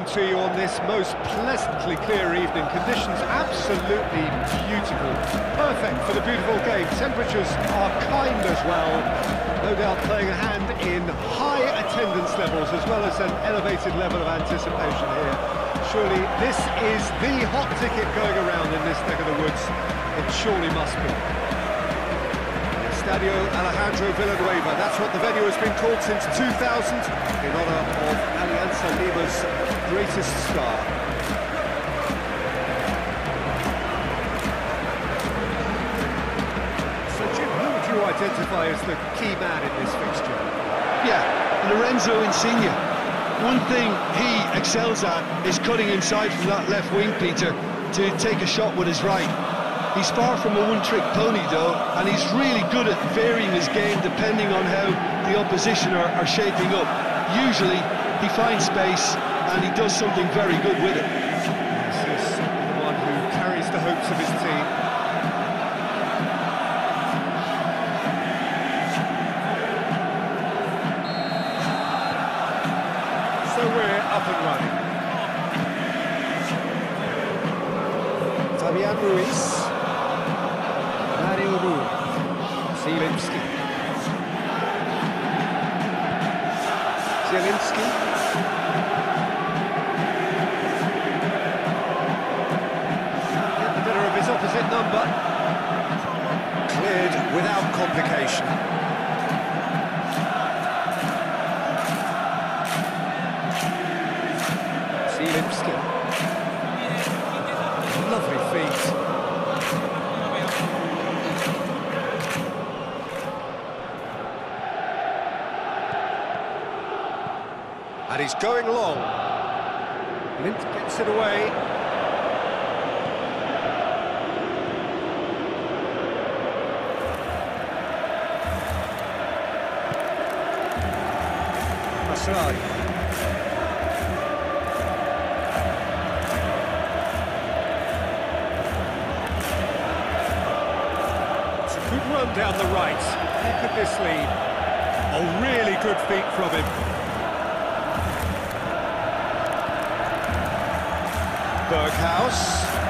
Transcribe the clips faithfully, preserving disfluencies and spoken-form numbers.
to you on this most pleasantly clear evening. Conditions absolutely beautiful, perfect for the beautiful game. Temperatures are kind as well, no doubt playing a hand in high attendance levels as well as an elevated level of anticipation here. Surely this is the hot ticket going around in this neck of the woods. It surely must be. Estadio Alejandro Villanueva, that's what the venue has been called since two thousand, in honour of Alianza Lima's greatest star. So Jim, who would you identify as the key man in this fixture? Yeah, Lorenzo Insigne. One thing he excels at is cutting inside from that left wing, Peter, to take a shot with his right. He's far from a one-trick pony, though, and he's really good at varying his game depending on how the opposition are, are shaping up. Usually, he finds space, and he does something very good with it. This is the one who carries the hopes of his team. So we're up and running. Fabian Ruiz. Mario Rui, Zielinski, Zielinski, get the better of his opposite number, cleared without complication. Zielinski, lovely feet. And he's going long. Lint gets it away. Masrai. It's a good run down the right. Look at this lead. A really good feat from him. Berghaus.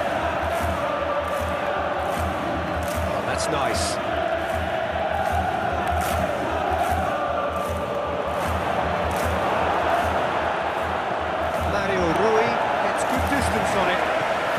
Oh, that's nice. Mario Rui gets good distance on it.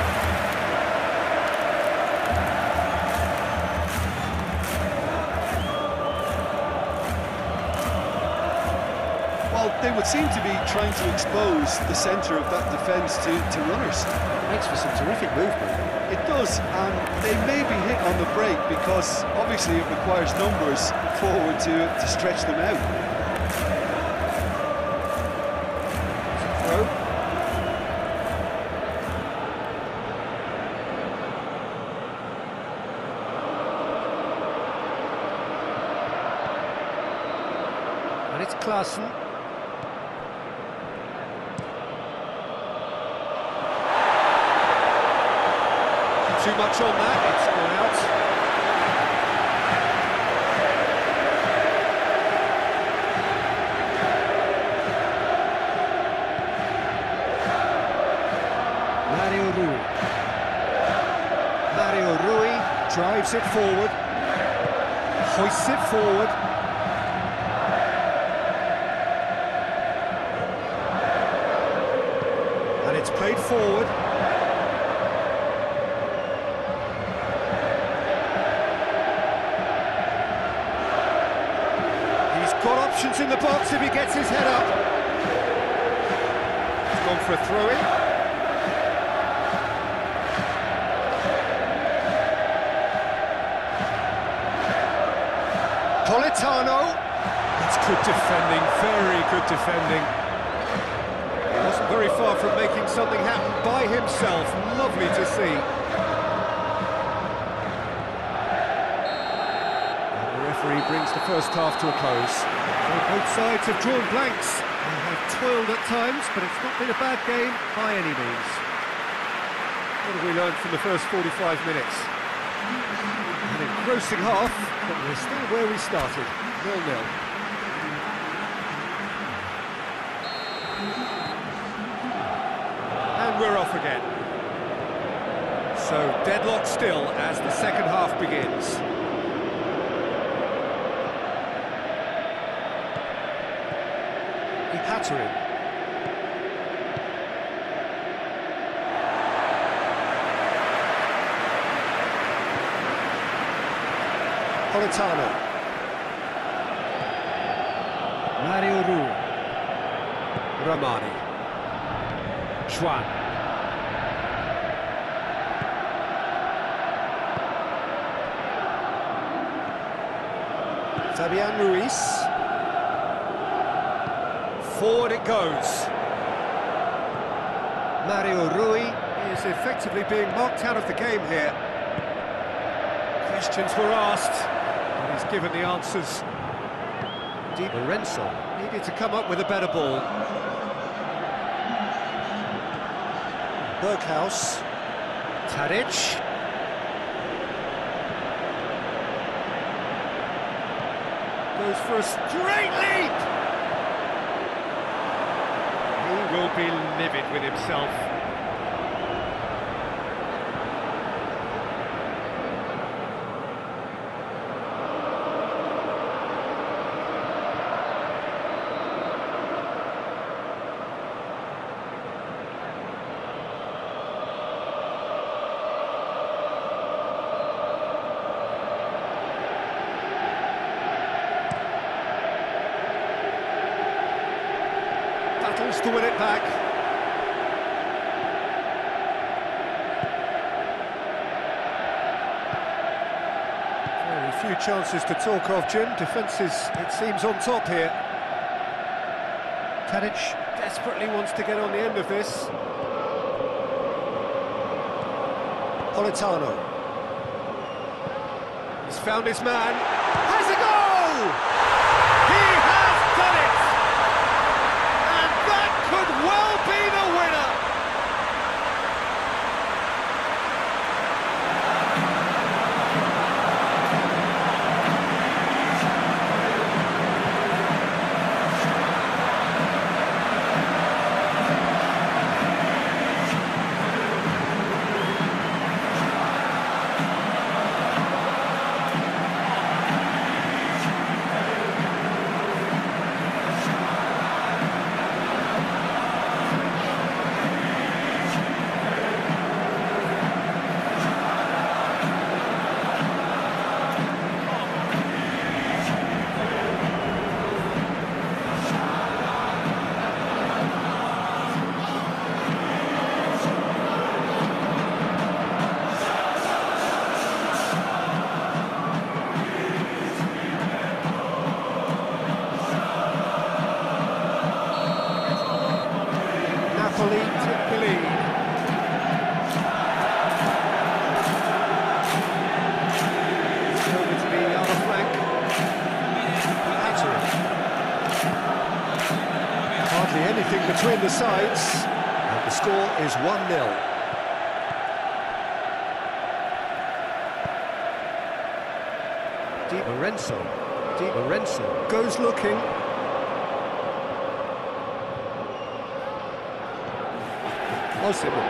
Well, they would seem to be trying to expose the centre of that defence to, to runners. It makes for some terrific movement. It does, and they may be hit on the break because obviously it requires numbers forward to, to stretch them out. Throw. And it's Klaassen. Too much on that, it's gone out. Mario Rui. Mario Rui drives it forward, hoists it forward. And it's played forward. Got options in the box if he gets his head up. He's gone for a throw-in. Politano. It's good defending, very good defending. He wasn't very far from making something happen by himself. Lovely to see. He brings the first half to a close. So both sides have drawn blanks. They have toiled at times, but it's not been a bad game by any means. What have we learned from the first forty-five minutes? An engrossing half, but we're still where we started, nil nil. So deadlock still as the second half begins. Ihatari. Politano. Mario Rui. Ramani. Juan. Fabian Ruiz. Forward it goes. Mario Rui is effectively being marked out of the game here. Questions were asked, and he's given the answers. Di Lorenzo needed to come up with a better ball. Berghaus. Tadic. Goes for a straight leap! He will be livid with himself. Battles to win it back. Very few chances to talk of, Jim. Defence is, it seems, on top here. Tadic desperately wants to get on the end of this. Politano. He's found his man. Has a goal! He has done it! Could well be the winner. Napoli took the lead. Over to the other flank. Ihatari. Hardly anything between the sides, and the score is one nil. Di Lorenzo. Di Lorenzo goes looking. Possible.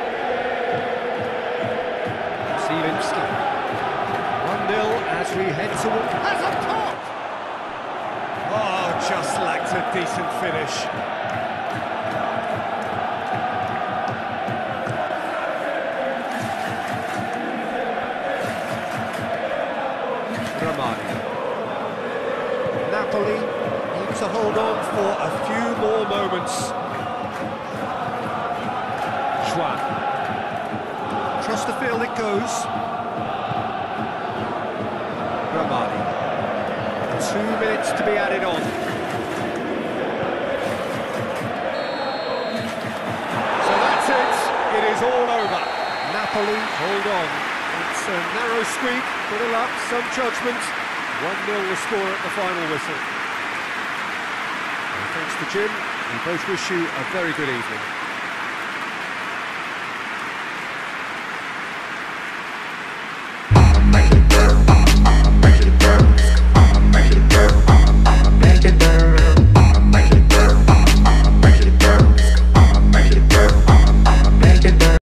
Zielinski. one nil as we head toward... Has a top! Oh, just lacked a decent finish. Ramani. Napoli need to hold on for a few more moments. Juan. Across the field it goes. Ramani. Two minutes to be added on. So that's it. It is all over. Napoli hold on. It's a narrow squeak, bit of luck, some judgment. one nil the score at the final whistle. And thanks to Jim, we both wish you a very good evening. Thank you.